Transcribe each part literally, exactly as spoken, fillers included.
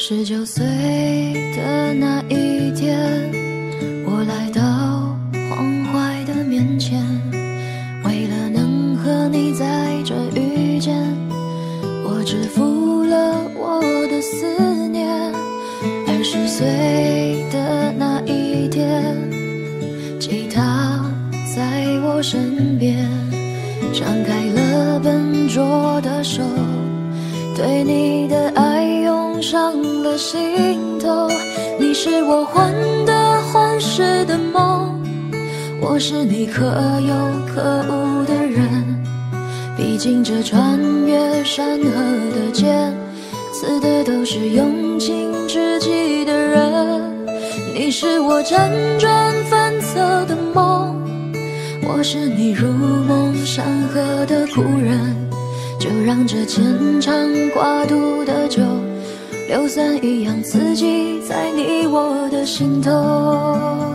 十九岁的那一天，我来到黄淮的面前，为了能和你在这遇见，我支付了我的思念。二十岁的那一天，吉他在我身边，张开了笨拙的手，对你的爱涌上了心头。你是我患得患失的梦，我是你可有可无的人。毕竟这穿越山河的剑，刺的都是用情知己的人。你是我辗转反侧的梦，我是你如梦山河的故人。就让这牵肠挂肚的酒，硫酸一样刺激在你我的心头。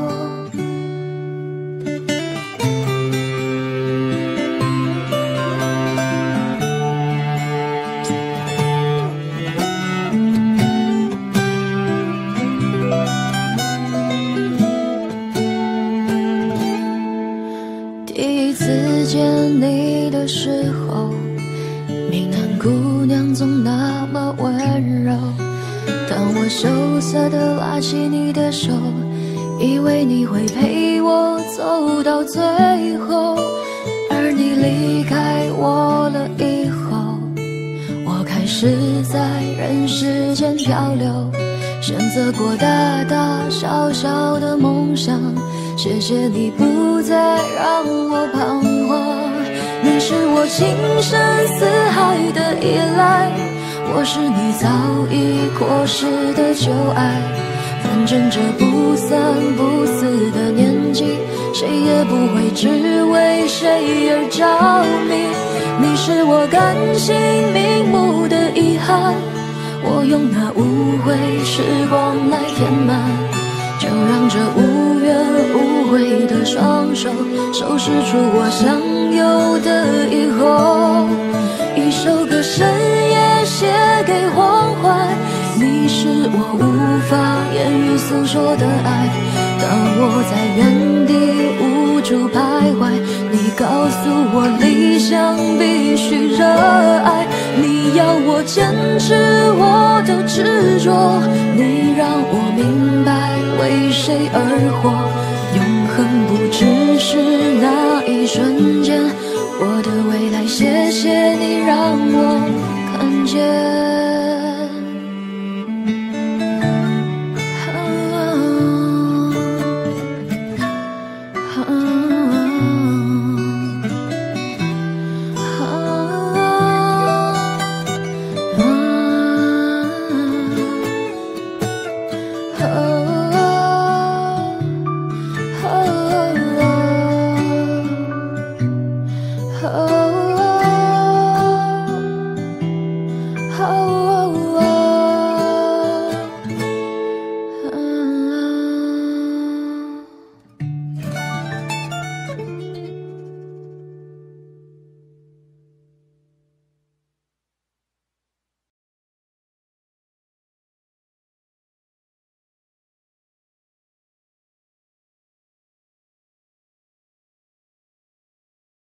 第一次见你的时候，闽南姑娘总那么温柔，当我羞涩地拉起你的手，以为你会陪我走到最后。而你离开我了以后，我开始在人世间漂流，选择过大大小小的梦想，谢谢你不再让我彷徨。你是我情深似海的依赖，我是你早已过时的旧爱。反正这不三不四的年纪，谁也不会只为谁而着迷。你是我甘心瞑目的遗憾，我用那无悔时光来填满。就让这无怨无悔的双手收拾出我想有的以后。一首歌深夜写给黄淮，你是我无法言语诉说的爱。当我在原地无助徘徊，你告诉我理想必须热爱。你要我坚持我的执着，你让我明白为谁而活。永恒不只是那一瞬间，我的未来谢谢你让我看见。